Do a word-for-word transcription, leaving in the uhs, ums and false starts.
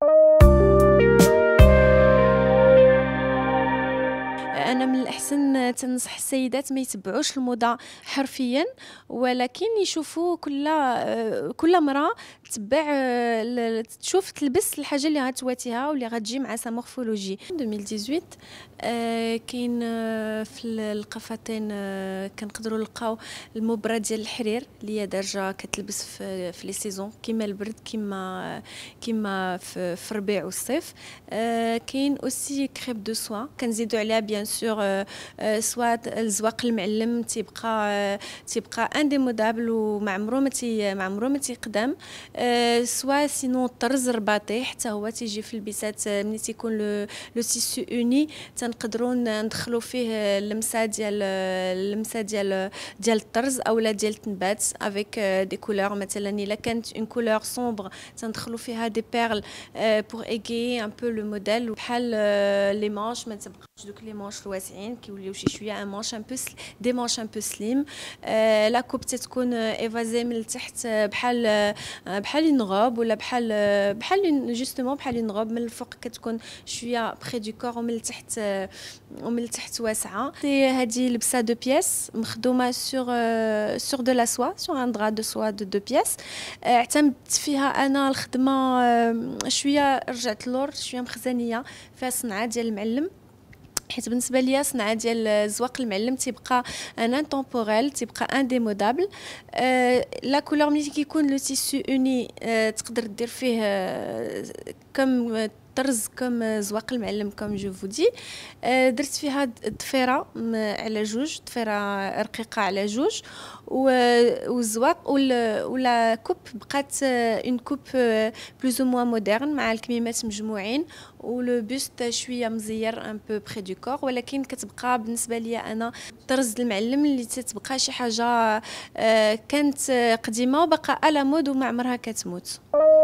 أنا من الأحسن تنصح السيدات ما يتبعوش الموضة حرفيًا، ولكن يشوفوا كل كل مرأة تبع ال تشوف تلبس الحاجة اللي غتواتيها واللي غتجي مع sa morphologie. ألفين وثمانية عشر آآ كاين في القفاطين كنقدروا نلقاو المبرة ديال الحرير اللي هي دارجة كتلبس في في لي سيزون كيما البرد كيما كيما في في الربيع والصيف. آآ كاين أوسي كريب دو سوا كنزيدو عليها بيان سور سوا الزواق المعلم تيبقى تيبقى انديمودابل وما عمرو ما تي ما عمرو ما تيقدم. سوا سينو الطرز الرباطي حتى هو تيجي في البسات ملي تيكون لو لو تيسو اوني تنقدروا ندخلوا فيه اللمسه ديال اللمسه ديال ديال الطرز اولا ديال التنبات افيك دي كولور. مثلا الا كانت اون كولور سومبر تندخلوا فيها دي بيرل بور ايغي ان بو لو موديل. بحال لي مانش ما تبقاش دوك لي مانش الواسعين كيوليو شي شويه ان مانش ان بو دي مانش ان بو سليم. لا كوب تتكون ايفازي من التحت بحال بحال اون غوب ولا بحال بحال جوستومون بحال اون غوب. من الفوق كتكون شويه بري دو كور ومن التحت ومن التحت واسعه. هذه لبسه دو بياس مخدومه سور سور دو لا سوا سور ان درا دو سوا دو دو بياس. اعتمدت فيها انا الخدمه شويه رجعت لور شويه مخزنيه فيها صنعه ديال المعلم، حيت بالنسبه ليا صنعه ديال الزواق المعلم تيبقى ان انتمبوريل تيبقى انديمودابل. أه لا كولور ملي كيكون لو تيسو اوني أه تقدر دير فيه أه كم طرز كم زواق المعلم كم جو فو دي. أه درت فيها ضفيره على جوج ضفيره رقيقه على جوج والزواق ولا كوب بقات اون كوب بلوز او موان مودرن مع الكميمات مجموعين ولو بوست شويه مزير ان بو بري دو كور. ولكن كتبقى بالنسبه لي انا طرز المعلم اللي تتبقى شي حاجه أه كانت قديمه وبقى على مود وما عمرها كتموت.